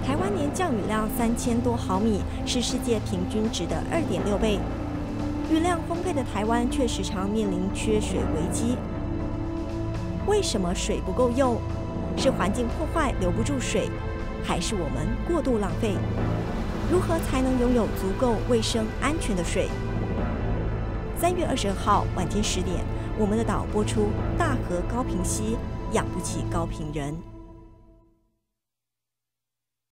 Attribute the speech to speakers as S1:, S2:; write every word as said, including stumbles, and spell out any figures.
S1: 台湾年降雨量三千多毫米，是世界平均值的二点六倍。雨量丰沛的台湾却时常面临缺水危机。为什么水不够用？是环境破坏留不住水，还是我们过度浪费？如何才能拥有足够卫生安全的水？三月二十二号晚间十点，我们的岛播出大河高屏溪养不起高屏人。